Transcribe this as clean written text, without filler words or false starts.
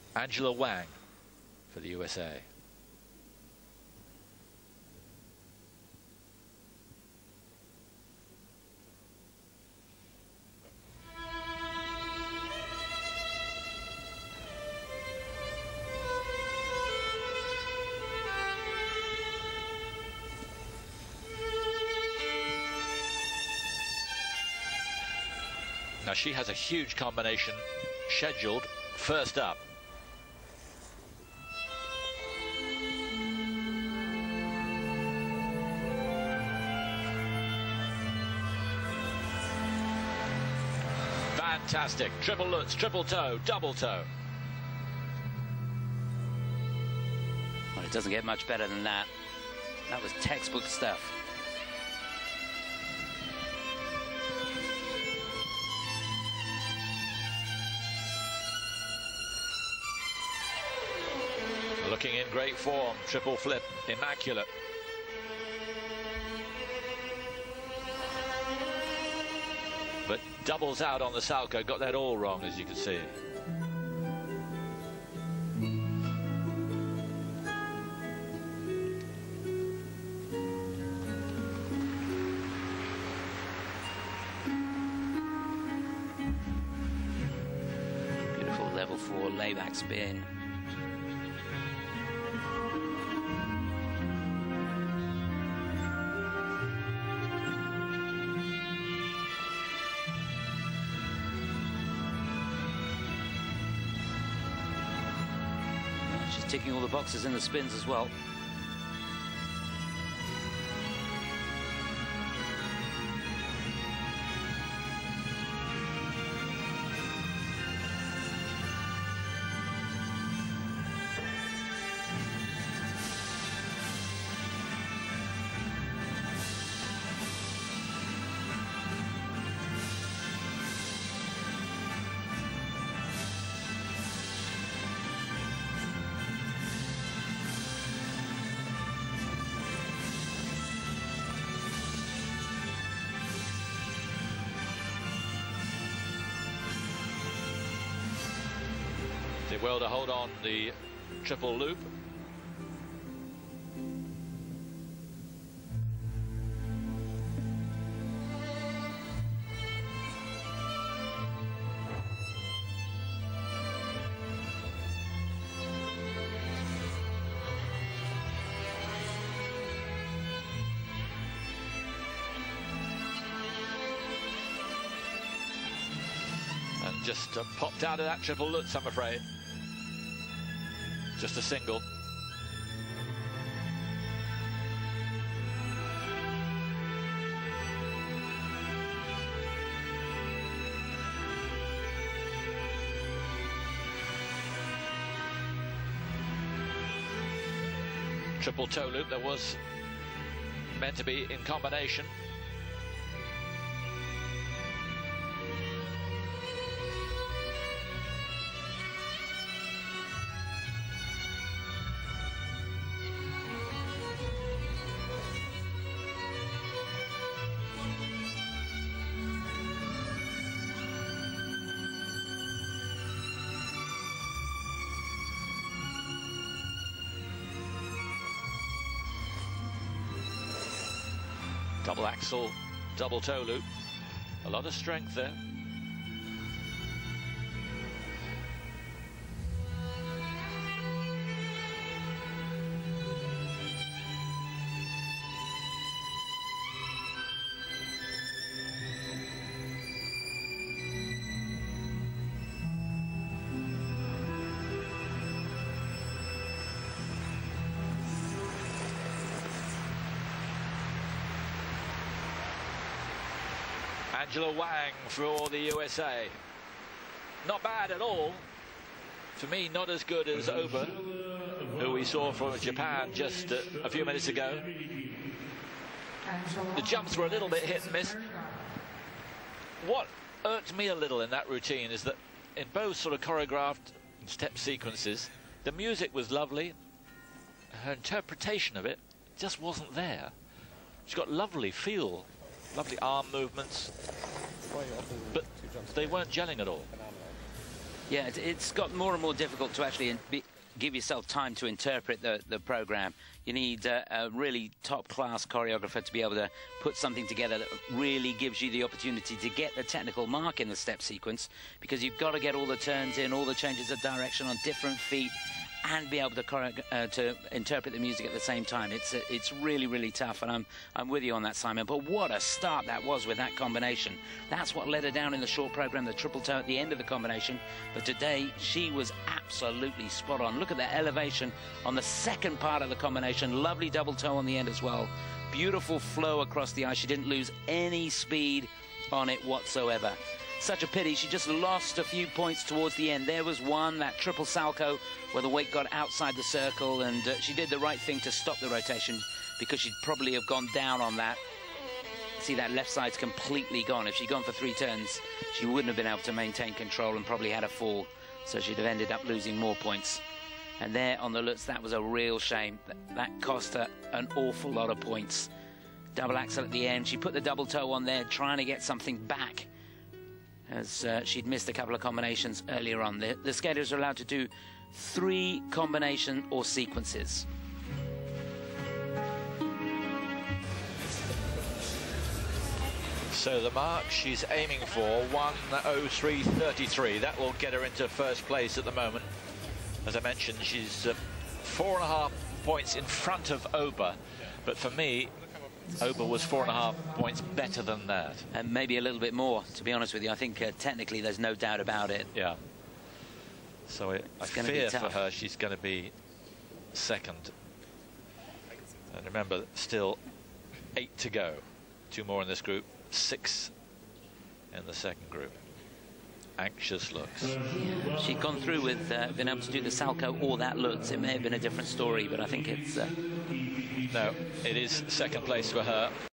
Angela Wang for the USA. Now she has a huge combination scheduled first up. Fantastic. Triple Lutz, triple toe, double toe. Well, it doesn't get much better than that. That was textbook stuff. Looking in great form, triple flip, immaculate. But doubles out on the Salchow, got that all wrong, as you can see. Beautiful level 4 layback spin. Ticking all the boxes in the spins as well. Did well to hold on the triple loop. And just popped out of that triple Lutz, I'm afraid. Just a single. Triple toe loop that was meant to be in combination. Double axel, double toe loop. A lot of strength there. Angela Wang for the USA. Not bad at all. For me, not as good as Oba, who we saw from Japan just a few minutes ago. The jumps were a little bit hit and miss. What irked me a little in that routine is that in both sort of choreographed step sequences, the music was lovely. Her interpretation of it just wasn't there. She's got lovely feel, lovely arm movements, but they weren't gelling at all. Yeah, it's got more and more difficult to actually give yourself time to interpret the program. You need a really top-class choreographer to be able to put something together that really gives you the opportunity to get the technical mark in the step sequence, because you've got to get all the turns in, all the changes of direction on different feet, and be able to interpret the music at the same time. It's really, really tough, and I'm with you on that, Simon. But what a start that was with that combination. That's what led her down in the short program, the triple toe at the end of the combination. But today, she was absolutely spot on. Look at the elevation on the second part of the combination. Lovely double toe on the end as well. Beautiful flow across the ice. She didn't lose any speed on it whatsoever. Such a pity, she just lost a few points towards the end. There was one, that triple salchow, where the weight got outside the circle, and she did the right thing to stop the rotation, because she'd probably have gone down on that. See, that left side's completely gone. If she'd gone for 3 turns, she wouldn't have been able to maintain control and probably had a fall, so she'd have ended up losing more points. And there on the Lutz, that was a real shame. That cost her an awful lot of points. Double axel at the end. She put the double toe on there, trying to get something back, as she'd missed a couple of combinations earlier on. The skaters are allowed to do 3 combination or sequences. So the mark she's aiming for, 1:03.33. That will get her into first place at the moment. As I mentioned, she's 4.5 points in front of Oba. But for me, Oba was 4.5 points better than that. And maybe a little bit more, to be honest with you. I think technically there's no doubt about it. Yeah. So I fear for her she's going to be second. And remember, still 8 to go. 2 more in this group, 6 in the second group. Anxious looks. Yeah. She'd gone through with being able to do the salchow or that Lutz. It may have been a different story, but I think it's... No, it is second place for her.